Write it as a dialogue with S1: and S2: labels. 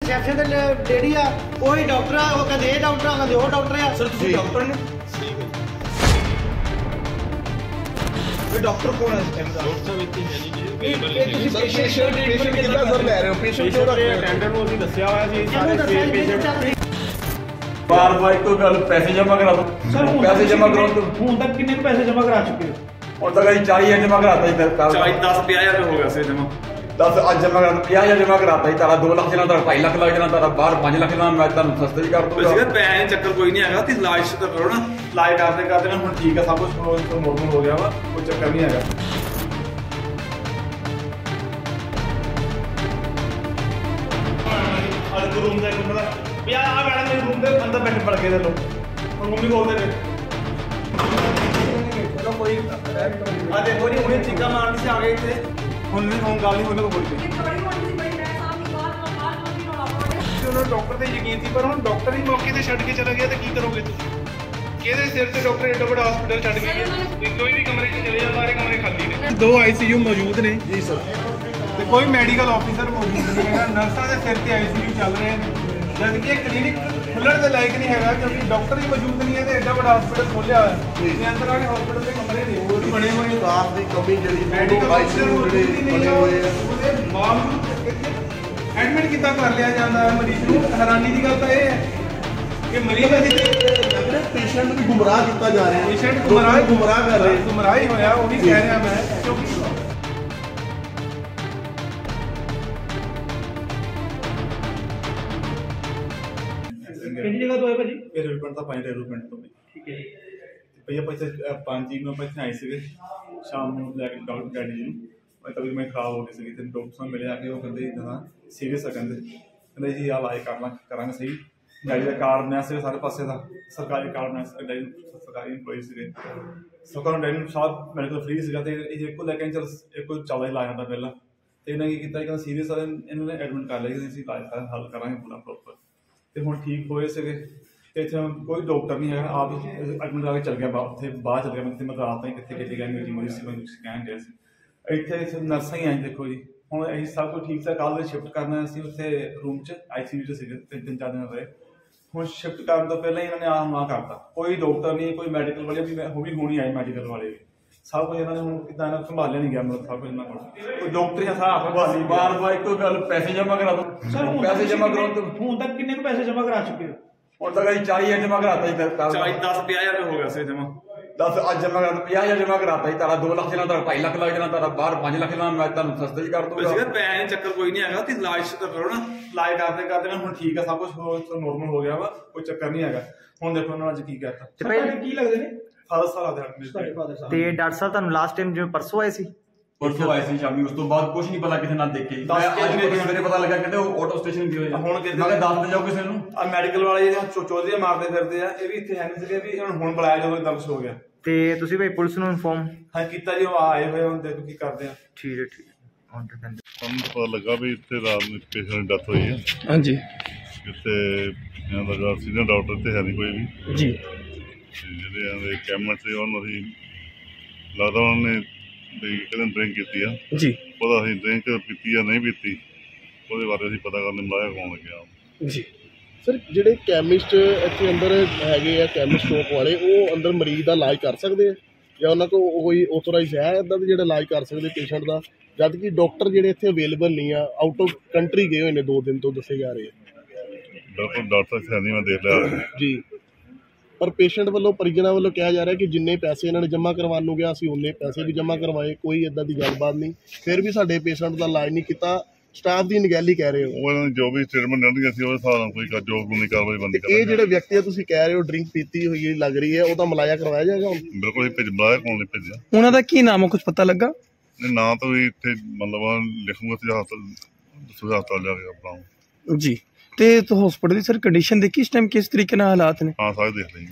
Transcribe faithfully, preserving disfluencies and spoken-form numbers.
S1: Reception ਤੇ lady ਆ ਉਹੀ ਡਾਕਟਰ ਆ, ਉਹ ਕਹਿੰਦੇ ਇਹ ਡਾਕਟਰ ਆ, ਕਹਿੰਦੇ ਉਹ ਡਾਕਟਰ ਆ। ਸਰ ਤੁਸੀਂ ਡਾਕਟਰ ਨੇ? ਇਹ ਡਾਕਟਰ ਕੌਣ ਹੈ ਇਸ ਟਾਈਮ ਦਾ? ਡਾਕਟਰ ਵਿੱਚ ਹੈ ਨਹੀਂ ਜੀ। ਇਹ ਤੁਸੀਂ ਪੇਸ਼ੈਂਟ ਪੇਸ਼ੈਂਟ ਕਿੱਦਾਂ ਸਰ ਲੈ ਰਹੇ ਹੋ? ਪੇਸ਼ੈਂਟ ਕਿਉਂ ਰੱਖ ਰਹੇ ਹੋ? ਅਟੈਂਡੈਂਟ ਨੂੰ ਅਸੀਂ ਦੱਸਿਆ ਹੋਇਆ ਸੀ ਸਾਰੇ ਸੇਮ ਪੇਸ਼ੈਂਟ ਬਾਰ ਬਾਰ ਕੋਈ ਗੱਲ ਪੈਸੇ ਜਮ੍ਹਾਂ ਕਰਾ ਦੋ। ਸਰ ਪੈਸੇ ਜਮ੍ਹਾਂ ਕਰਾਉਣ ਤੋਂ ਹੁਣ ਤੱਕ ਕਿੰਨੇ ਪੈਸੇ ਜਮ੍ਹਾਂ ਕਰਾ ਚੁੱਕੇ ਹੋ? ਹੁਣ ਤੱਕ ਅਸੀਂ ਚਾਲੀ ਹਜ਼ਾਰ ਜਮ੍ਹਾਂ ਕਰਾਤਾ ਜੀ। ਚਾਲੀ ਦਸ ਪੰਜਾਹ ਹਜ਼ਾਰ ਹੋ ਗਿਆ ਸੀ ਜਮ੍ਹਾਂ। दस अज जमा करा ਪੰਜਾਹ हज़ार जमा कराता जी। तारा दो लाख चलना, तारा ढाई लाख लग जाना, तारा बाहर पाँच लाख लेना। मैं तुम सस्ते भी कर दूंगा। पैसे चक्कर कोई नहीं है, इलाज तो करो ना। इलाज करते करते ना हम ठीक है, सब कुछ नॉर्मल हो गया वा, कोई चक्कर नहीं है। रूम मैडम मेरे रूम के अंदर बैठे पड़ गए लो रूम भी बोलते थे। चलो कोई देखो जी उन्हें चीका मारने से आ गए थे। ਹੁਣ ਨਹੀਂ ਹੁਣ ਗੱਲ ਨਹੀਂ ਉਹਨਾਂ ਕੋਲ ਕੋਈ ਉਹਨਾਂ ਡਾਕਟਰ ਤੇ ਯਕੀਨ ਸੀ, ਪਰ ਹੁਣ ਡਾਕਟਰ ਹੀ ਮੌਕੇ ਤੇ ਛੱਡ ਕੇ ਚਲਾ ਗਿਆ ਤੇ ਕੀ ਕਰੋਗੇ ਤੁਸੀਂ? ਕਿਹਦੇ ਸਿਰ ਤੇ ਡਾਕਟਰ ਏਡਾ ਵੱਡਾ ਹਸਪੀਟਲ ਛੱਡ ਕੇ ਗਿਆ? ਕੋਈ ਵੀ ਕਮਰੇ 'ਚ ਚਲੇ ਜਾ, ਸਾਰੇ ਕਮਰੇ ਖਾਲੀ ਨੇ। ਦੋ ਆਈਸੀਯੂ ਮੌਜੂਦ ਨੇ ਜੀ ਸਰ, ਤੇ ਕੋਈ ਮੈਡੀਕਲ ਆਫੀਸਰ ਮੌਜੂਦ ਨਹੀਂ ਹੈਗਾ। ਨਰਸਾਂ ਦੇ ਸਿਰ ਤੇ ਆਈਸੀਯੂ ਚੱਲ ਰਹੇ ਹਨ, ਜਦ ਕਿ ਇਹ ਕਲੀਨਿਕ ਖੁੱਲਣ ਦੇ ਲਾਇਕ ਨਹੀਂ ਹੈਗਾ ਕਿਉਂਕਿ ਡਾਕਟਰ ਹੀ ਮੌਜੂਦ ਨਹੀਂ ਹੈ ਤੇ ਏਡਾ ਵੱਡਾ ਹਸਪੀਟਲ ਖੋਲਿਆ ਹੋਇਆ ਹੈ। ਇਹ ਅੰਦਰ ਆ ਕੇ ਹਸਪੀਟਲ ਦੇ ਕਮਰੇ ਨੇ ਹੋਰ ਬਣੇ ਹੋਏ, ਸਟਾਫ ਦੀ ਕਮੀ ਜਿਹੜੀ ਮੈਡੀਕਲ ਆਈਸੀਯੂ ਜਿਹੜੇ ਬਣੇ ਹੋਏ ਆ ਉਹਦੇ ਬਾਵਜੂਦ ਐਡਮਿਟ ਕਿੱਦਾਂ ਕਰ ਲਿਆ ਜਾਂਦਾ ਹੈ ਮਰੀਜ਼ ਨੂੰ? ਹੈਰਾਨੀ ਦੀ ਗੱਲ ਤਾਂ ਇਹ ਹੈ ਕਿ ਮਰੀਜ਼ ਅਸੀਂ ਪੇਸ਼ੈਂਟ ਨੂੰ ਗੁੰਮਰਾਹ ਕੀਤਾ ਜਾ ਰਿਹਾ ਹੈ। ਪੇਸ਼ੈਂਟ ਗੁੰਮਰਾਹ ਗੁੰਮਰਾਹ ਕਰ ਰਹੇ, ਗੁੰਮਰਾਹ ਹੀ ਹੋਇਆ ਉਹ ਵੀ ਕਹਿ ਰਿਹਾ ਮੈਂ। ਕਿਉਂਕਿ ਕਿਹੜੀ ਜਗ੍ਹਾ ਤੋਂ ਹੈ ਭਾਜੀ? ਇਹ ਰੇਲੂ ਪਿੰਡ ਤੋਂ ਪੰਜ ਰੇਲੂ ਪਿੰਡ ਤੋਂ। ਠੀਕ ਹੈ ਜੀ ਭਈਆ ਪੈਸੇ ਪੰਜ ਜੀ ਨੂੰ ਪੈਸੇ ਆਏ ਸੀਗੇ ਸ਼ਾਮ ਨੂੰ ਲੈ ਕੇ ਡਾਕਟਰ ਡੈਡੀ ਜੀ ਨੂੰ। ਮੈਂ ਤਬੀਅਤ ਮੈਂ ਖਰਾਬ ਹੋ ਗਈ ਸੀਗੀ ਤੇ ਡਾਕਟਰ ਸਾਹਿਬ ਮਿਲੇ ਆ ਕੇ ਉਹ ਕਹਿੰਦੇ ਇੱਦਾਂ ਸੀਰੀਅਸ ਆ, ਕਹਿੰਦੇ ਕਹਿੰਦੇ ਜੀ ਆ ਇਲਾਜ ਕਰਨਾ ਕਰਾਂਗੇ ਸਹੀ। ਡੈਡੀ ਦਾ ਕਾਰਡ ਬਣਿਆ ਸੀ ਸਾਰੇ ਪਾਸੇ ਦਾ, ਸਰਕਾਰੀ ਕਾਰਡ ਬਣਿਆ ਸੀ, ਡੈਡੀ ਸਰਕਾਰੀ ਇੰਪਲੋਈ ਸੀਗੇ। ਸਰਕਾਰ ਡੈਡੀ ਨੂੰ ਸਾਹ ਮੈਡੀਕਲ ਫ੍ਰੀ ਸੀਗਾ ਤੇ ਇਹ ਇੱਕੋ ਲੈ ਕੇ ਚੱਲ ਇੱਕੋ ਚੱਲਦਾ ਇਲਾਜ ਆਉਂਦਾ ਪਹਿਲਾਂ। ਤੇ ਇਹਨਾਂ ਕੀ ਕੀਤਾ ਕਹਿੰਦਾ ਸੀਰੀਅਸ ਆ, ਇਹਨਾਂ ਨੇ ਐਡਮਿਟ ਕਰ ਲਿਆ, ਅਸੀਂ ਇਲਾਜ ਸਾਰਾ ਹੱਲ ਕਰਾਂਗੇ ਪੂਰਾ ਪ੍ਰੋਪਰ। ਤੇ ਹੁਣ ਠੀਕ ਹੋਏ ਸੀਗੇ ਤੇ ਇੱਥੇ ਕੋਈ ਡਾਕਟਰ ਨਹੀਂ ਹੈਗਾ, ਆਪ ਐਡਮਿਟ ਕਰਾ ਕੇ ਚੱਲ ਗਿਆ ਉੱਥੇ ਬਾਹਰ ਚੱਲ ਗਿਆ। ਮੈਂ ਕਿਤੇ ਮੈਂ ਰਾਤ ਤਾਂ ਕਿੱਥੇ ਕਿੱਥੇ ਗਿਆ ਮੀਟਿੰਗ ਹੋਈ ਸੀ, ਮੈਂ ਕਹਿਣ ਗਿਆ ਸੀ। ਇੱਥੇ ਨਰਸਾਂ ਹੀ ਆਈ ਦੇਖੋ ਜੀ। ਹੁਣ ਅਸੀਂ ਸਭ ਕੁਝ ਠੀਕ ਠਾਕ ਕੱਲ੍ਹ ਸ਼ਿਫਟ ਕਰਨਾ ਸੀ ਉੱਥੇ ਰੂਮ 'ਚ ਆਈਸੀਯੂ 'ਚ ਸੀਗੇ, ਤਿੰਨ ਤਿੰਨ ਚਾਰ ਦਿਨ ਰਹੇ। ਹੁਣ ਸ਼ਿਫਟ ਕਰਨ ਤੋਂ ਪਹਿਲਾਂ ਹੀ ਇਹਨਾਂ ਨੇ ਆਹ ਨਾ ਕਰਤਾ। ਕੋਈ ਡਾਕਟਰ ਨਹੀਂ, ਕੋਈ ਮੈਡੀਕਲ ਵਾਲੇ ਵੀ ਉਹ ਵੀ ਹੋਣੀ ਆਏ ਮੈਡੀਕਲ ਵਾਲੇ ਵੀ, ਸਭ ਕੁਝ ਇਹਨਾਂ ਨੇ ਹੁਣ ਕਿੱਦਾਂ ਇਹਨਾਂ ਸੰਭਾਲਿਆ ਨਹੀਂ ਗਿਆ। ਮਤਲਬ ਸਭ ਕੁਝ ਇਹਨਾਂ ਕੋਲ ਕੋਈ ਡਾਕਟਰ ਜਾਂ ਸਾਹ ਬਾਰ ਬਾਰ ਇੱਕੋ ਗੱਲ ਪੈਸੇ ਜਮ੍ਹਾਂ ਕਰਾ ਦੋ। ਪੈਸੇ ਜਮ੍ਹਾਂ ਕਰਾਉਣ ਤੋਂ ਹੁਣ ਤੱਕ ਕਿੰਨੇ ਕੁ ਪੈਸੇ ਜਮ੍ਹਾਂ ਕਰਾ ਚੁੱਕੇ ਹੋ? ਹੁਣ ਤੱਕ ਅਸੀਂ ਚਾਲੀ ਹਜ਼ਾਰ ਜਮ੍ਹਾਂ ਕਰਾਤਾ ਜੀ। ਚਾਲੀ ਦਸ ਪੰਜਾਹ ਹਜ਼ਾਰ ਹੋ ਗਿਆ ਸੀ ਜਮ੍ਹਾਂ। दस अज जमा करा ਪੰਜਾਹ हज़ार जमा कराता जी। तारा दो लाख चलना, तारा ढाई लाख लग जाना, तारा बाहर पाँच लाख लेना। मैं तुम सस्ते भी कर दूंगा। पैसे चक्कर कोई नहीं है, इलाज तो करो ना। इलाज करते करते ना हम ठीक है, सब कुछ नॉर्मल हो गया वा, कोई चक्कर नहीं है। ਹੁਣ ਦੇਖੋ ਉਹਨਾਂ ਅੱਜ ਕੀ ਕਰਤਾ। ਕੀ ਲੱਗਦੇ ਨੇ? ਫਾਦਰ ਸਾਹਿਬ ਆਦੇ ਤੇ ਡਾਕਟਰ ਸਾਹਿਬ ਤੁਹਾਨੂੰ ਲਾਸਟ ਟਾਈਮ ਜਿਵੇਂ ਪਰਸੋਂ ਆਏ ਸੀ? परसों आए थे शामी, उस तो बाद कुछ नहीं पता किसी ना देखे। मेरे पता लगा कहते ऑटो स्टेशन गए ਹੁਣ ਕਿਤੇ ਮੈਂ ਦੱਸ ਦੇ ਜਾਓ ਕਿਸੇ ਨੂੰ। ਆ ਮੈਡੀਕਲ ਵਾਲੇ ਜਿਹੜੇ ਚੋਚੋਦੀਆਂ ਮਾਰਦੇ ਫਿਰਦੇ ਆ, ਇਹ ਵੀ ਇੱਥੇ ਹੈ ਨਹੀਂ ਸੀਗੇ ਵੀ ਹੁਣ ਬੁਲਾਇਆ ਜਦੋਂ ਇਦਾਂ ਕੁਝ ਹੋ ਗਿਆ। ਤੇ ਤੁਸੀਂ ਭਾਈ ਪੁਲਿਸ ਨੂੰ ਇਨਫੋਰਮ ਹਾਂ ਕੀਤਾ ਜੀ? ਉਹ ਆਏ ਹੋਏ, ਹੁਣ ਦੇਖੋ ਕੀ ਕਰਦੇ ਆ। ਠੀਕ ਹੈ ਠੀਕ ਹੈ। ਸਾਨੂੰ ਪਤਾ ਲੱਗਾ ਵੀ ਇੱਥੇ ਰਾਤ ਨੂੰ ਪੇਸ਼ੈਂਟ ਦੀ ਡੈਥ ਹੋਈ ਹੈ। ਹਾਂਜੀ ਕਿਤੇ ਇਹਨਾਂ ਦਾ ਸੀਨੀਅਰ ਡਾਕਟਰ ਤੇ ਹੈ ਨਹੀਂ ਕੋਈ ਵੀ ਜੀ। ਜਿਹੜੇ ਇਹਨਾਂ ਦੇ ਕੈਮਰੇ ਸੀ ਉਹਨਾਂ ਅਸੀਂ ਲੱਗਦਾ ਉਹਨਾਂ ਨੇ ਕਹਿੰਦੇ ਡਰਿੰਕ ਕੀਤੀ ਆ ਜੀ। ਉਹਦਾ ਅਸੀਂ ਡਰਿੰਕ ਪੀਤੀ ਜਾਂ ਨਹੀਂ ਪੀਤੀ ਉਹਦੇ ਬਾਰੇ ਅਸੀਂ ਪਤਾ ਕਰਨ ਮਲਾਇਆ ਕਰਾਉਣ ਲੱਗਿਆ ਜੀ। ਸਰ ਜਿਹੜੇ ਕੈਮਿਸਟ ਇੱਥੇ ਅੰਦਰ ਹੈਗੇ ਆ, ਕੈਮਿਸਟ ਸ਼ੋਪ ਵਾਲੇ, ਉਹ ਅੰਦਰ ਮਰੀਜ਼ ਦਾ ਇਲਾਜ ਕਰ ਸਕਦੇ ਆ ਜਾਂ ਉਹਨਾਂ ਕੋਲ ਕੋਈ ਆਥੋਰਾਈਜ਼ ਹੈ ਇੱਦਾਂ ਦੇ ਜਿਹੜਾ ਇਲਾਜ ਕਰ ਸਕਦੇ ਪੇਸ਼ੈਂਟ ਦਾ? ਜਦ ਕਿ ਡਾਕਟਰ ਜਿਹੜੇ ਇੱਥੇ ਅਵੇਲੇਬਲ ਨਹੀਂ ਆ, ਆਊਟ ਆਫ ਕੰਟਰੀ ਗਏ ਹੋਏ ਨੇ, ਦੋ ਦਿਨ ਤੋਂ ਦੱਸੇ ਜਾ ਰਹੇ ਆ। ਬਿਲਕੁਲ ਡਾਕਟਰ ਹੈ ਨਹੀਂ, ਮੈਂ ਦੇਖ ਲਿਆ ਜੀ। ਪਰ ਪੇਸ਼ੈਂਟ ਵੱਲੋਂ ਪਰਿਜਨਾਂ ਵੱਲੋਂ ਕਿਹਾ ਜਾ ਰਿਹਾ ਕਿ ਜਿੰਨੇ ਪੈਸੇ ਇਹਨਾਂ ਨੇ ਜਮ੍ਹਾਂ ਕਰਵਾਉਣ ਨੂੰ ਗਿਆ ਅਸੀਂ ਉਨੇ ਪੈਸੇ ਵੀ ਜਮ੍ਹਾਂ ਕਰਵਾਏ, ਕੋਈ ਇੱਦਾਂ ਦੀ ਗੱਲਬਾਤ ਨਹੀਂ। ਫਿਰ ਵੀ ਸਾਡੇ ਪੇਸ਼ੈਂਟ ਦਾ ਇਲਾਜ ਨਹੀਂ ਕੀਤਾ, ਸਟਾਫ ਦੀ ਨਿਗਹਿਲੀ ਕਹਿ ਰਹੇ ਹੋ। ਉਹ ਜੋ ਵੀ ਸਟੇਟਮੈਂਟ ਦੇਣਗੇ ਅਸੀਂ ਉਹਦੇ ਹਿਸਾਬ ਨਾਲ ਕੋਈ ਜੋ ਕਾਨੂੰਨੀ ਕਾਰਵਾਈ ਬੰਦੀ ਕਰਾਂਗੇ। ਇਹ ਜਿਹੜੇ ਵਿਅਕਤੀ ਆ ਤੁਸੀਂ ਕਹਿ ਰਹੇ ਹੋ ਡਰਿੰਕ ਪੀਤੀ ਹੋਈ ਲੱਗ ਰਹੀ ਹੈ, ਉਹਦਾ ਮਲਾਇਆ ਕਰਵਾਇਆ ਜਾਏਗਾ? ਬਿਲਕੁਲ ਹੀ ਭੇਜ ਮਲਾਇਆ ਕੋਲ ਨਹੀਂ ਭੇਜਿਆ। ਉਹਨਾਂ ਦਾ ਕੀ ਨਾਮ ਹੈ, ਕੁਝ ਪਤਾ ਲੱਗਾ? ਨਹੀਂ ਨਾਂ ਤਾਂ ਵੀ ਇੱਥੇ ਮਤਲਬ ਲਿਖੂਗਾ ਤੁਸੀਂ ਹਸਪਤਾਲ ਹਸਪਤਾਲ ਜਾ ਕੇ ਆਪਣਾ ਜੀ। ਤੇ ਹਸਪਤਾਲ ਦੀ ਸਰ ਕੰਡੀਸ਼ਨ ਦੇਖੀ ਇਸ ਟਾਈਮ ਕਿਸ ਤਰੀਕੇ ਨਾਲ ਹਾਲਾਤ ਨੇ? ਹਾਂ ਸਾਰੇ ਦੇਖ ਲਈ।